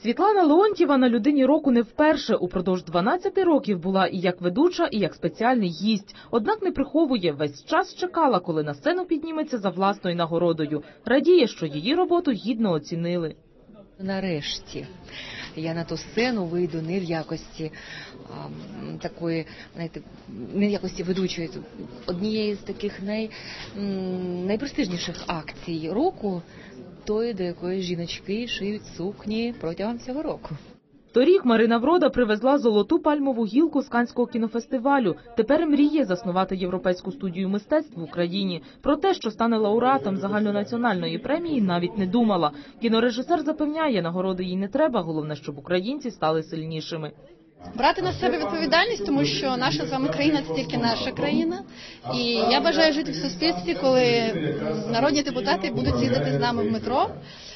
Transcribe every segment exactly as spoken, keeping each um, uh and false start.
Світлана Леонтьєва на «Людині року» не вперше. Упродовж дванадцяти років була і як ведуча, і як спеціальний гість. Однак не приховує, весь час чекала, коли на сцену підніметься за власною нагородою. Радіє, що її роботу гідно оцінили. Нарешті я на ту сцену вийду не в якості а, такої, знаєте, не в якості ведучої, однієї з таких най, найпрестижніших акцій року, тої, до якої жіночки шиють сукні протягом цього року. Торік Марина Врода привезла золоту пальмову гілку з Каннського кінофестивалю. Тепер мріє заснувати європейську студію мистецтв в Україні. Про те, що стане лауреатом загальнонаціональної премії, навіть не думала. Кінорежисер запевняє, нагороди їй не треба, головне, щоб українці стали сильнішими. Брати на себе відповідальність, тому що наша з вами країна – це тільки наша країна. І я бажаю жити в суспільстві, коли народні депутати будуть їздити з нами в метро,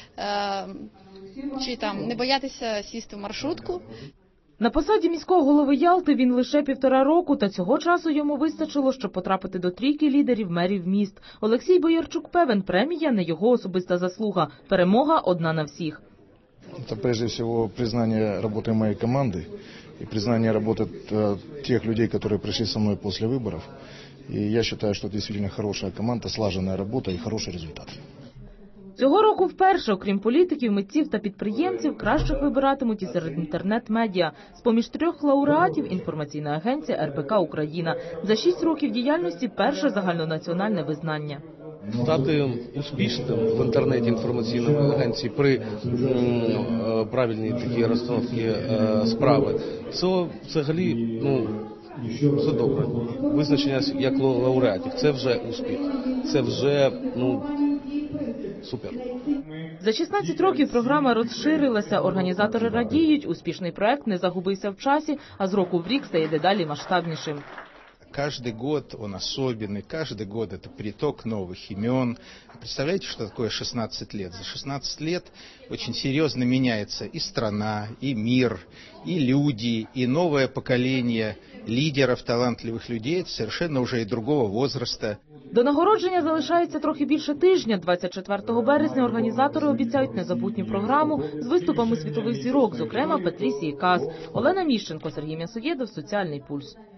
чи там не боятися сісти в маршрутку. На посаді міського голови Ялти він лише півтора року, та цього часу йому вистачило, щоб потрапити до трійки лідерів мерів міст. Олексій Боярчук певен, премія не його особиста заслуга. Перемога одна на всіх. Это прежде всего признание работы моей команды и признание работы тех людей, которые пришли со мной после выборов. И я считаю, что это действительно хорошая команда, слаженная работа и хороший результат. Цього року вперше, окрім політиків, митців та підприємців, кращих вибиратимуть і серед інтернет-медіа. З-поміж трьох лауреатів – інформаційна агенція ер бе ка «Україна». За шість років діяльності – перше загальнонаціональне визнання. Стати успішним в інтернеті інформаційної агенції при правильній такій розстановці справи – це взагалі, ну, все добре. Визначення як лауреатів – це вже успіх, це вже, ну, супер. За шістнадцять років програма розширилася, організатори радіють, успішний проект не загубився в часі, а з року в рік стає дедалі масштабнішим. Каждый год он особенный, каждый год это приток новых имен. Представляете, что такое шестнадцать лет? За шестнадцать лет очень серьезно меняется и страна, и мир, и люди, и новое поколение лидеров, талантливых людей, это совершенно уже и другого возраста. До нагородження залишається трохи більше тижня. двадцять четвертого березня організатори обіцяють незабутню програму з виступами світових зірок, зокрема Патрісії Каз. Олена Міщенко, Сергій М'ясоєдов, Соціальний пульс.